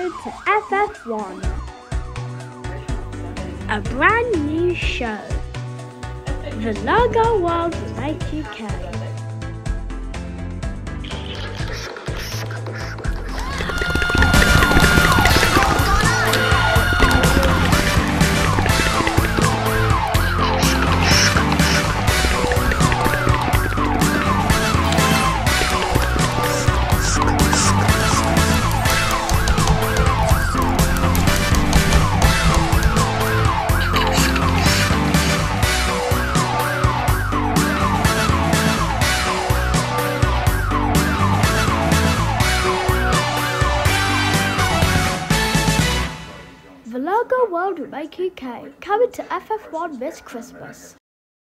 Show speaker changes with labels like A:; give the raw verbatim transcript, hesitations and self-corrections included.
A: coming to F F one. A brand new show. The Logo World Remake U K. The Logo World Remake U K coming to F F one this Christmas.